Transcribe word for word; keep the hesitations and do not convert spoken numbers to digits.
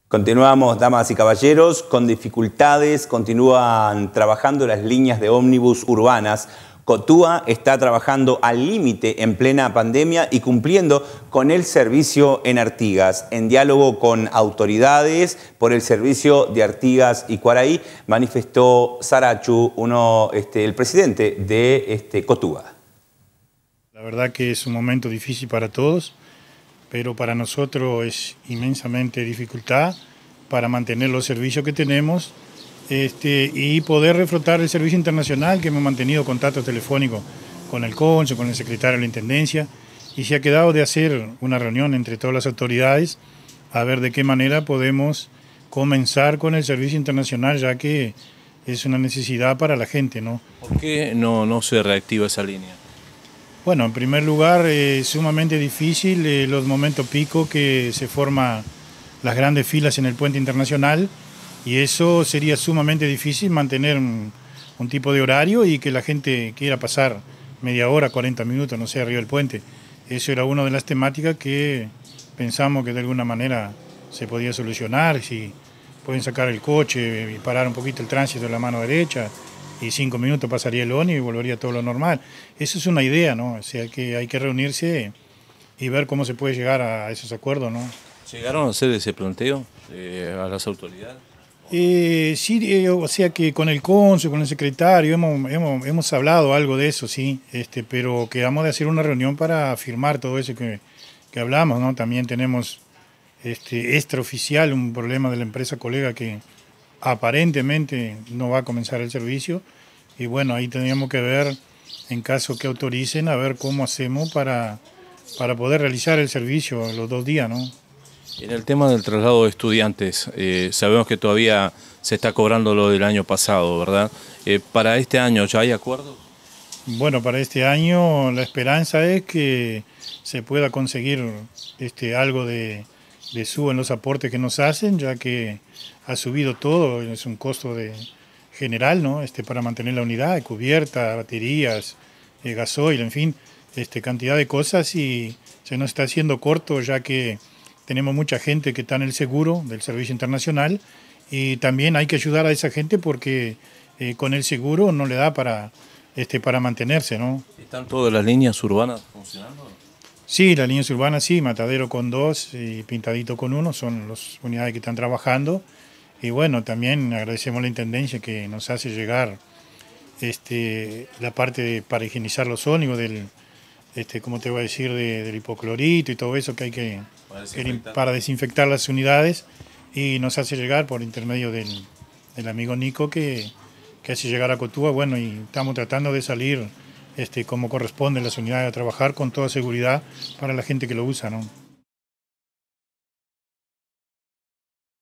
Continuamos, damas y caballeros, con dificultades, continúan trabajando las líneas de ómnibus urbanas. Cotúa está trabajando al límite en plena pandemia y cumpliendo con el servicio en Artigas. En diálogo con autoridades por el servicio de Artigas y Cuaraí, manifestó Sarachu, uno, este, el presidente de este, Cotúa. La verdad que es un momento difícil para todos, pero para nosotros es inmensamente dificultad para mantener los servicios que tenemos este, y poder reflotar el servicio internacional, que hemos mantenido contacto telefónico con el cónsul, con el secretario de la Intendencia, y se ha quedado de hacer una reunión entre todas las autoridades a ver de qué manera podemos comenzar con el servicio internacional, ya que es una necesidad para la gente, ¿no? ¿Por qué no, no se reactiva esa línea? Bueno, en primer lugar, es eh, sumamente difícil eh, los momentos pico que se forman las grandes filas en el puente internacional, y eso sería sumamente difícil mantener un, un tipo de horario y que la gente quiera pasar media hora, cuarenta minutos, no sé, arriba del puente. Eso era una de las temáticas que pensamos que de alguna manera se podía solucionar, si pueden sacar el coche y parar un poquito el tránsito de la mano derecha, y cinco minutos pasaría el ómnibus y volvería todo lo normal. Eso es una idea, ¿no? O sea, que hay que reunirse y ver cómo se puede llegar a esos acuerdos, ¿no? ¿Llegaron a hacer ese planteo eh, a las autoridades? Eh, sí, eh, o sea que con el cónsul, con el secretario, hemos, hemos, hemos hablado algo de eso, sí, este, pero quedamos de hacer una reunión para firmar todo eso que, que hablamos, ¿no? También tenemos este, extraoficial un problema de la empresa colega que aparentemente no va a comenzar el servicio, y bueno, ahí tendríamos que ver, en caso que autoricen, a ver cómo hacemos para, para poder realizar el servicio los dos días, ¿no? En el tema del traslado de estudiantes, eh, sabemos que todavía se está cobrando lo del año pasado, ¿verdad? Eh, ¿Para este año ya hay acuerdos? Bueno, para este año la esperanza es que se pueda conseguir este, algo de, de suba en los aportes que nos hacen, ya que ha subido todo, es un costo de, general, ¿no? Este, para mantener la unidad, cubierta, baterías, eh, gasoil, en fin, este, cantidad de cosas, y se nos está haciendo corto, ya que tenemos mucha gente que está en el seguro del servicio internacional, y también hay que ayudar a esa gente porque eh, con el seguro no le da para, este, para mantenerse, ¿no? ¿Están todas las líneas urbanas funcionando? Sí, las líneas urbanas sí, Matadero con dos y Pintadito con uno son las unidades que están trabajando. Y bueno, también agradecemos a la Intendencia que nos hace llegar este, la parte de, para higienizar los ómnibus, del, este, ¿cómo te voy a decir?, de, del hipoclorito y todo eso que hay que para desinfectar. para desinfectar las unidades, y nos hace llegar por intermedio del, del amigo Nico que, que hace llegar a Cotúa. Bueno, y estamos tratando de salir este, como corresponde las unidades a trabajar con toda seguridad para la gente que lo usa, ¿no?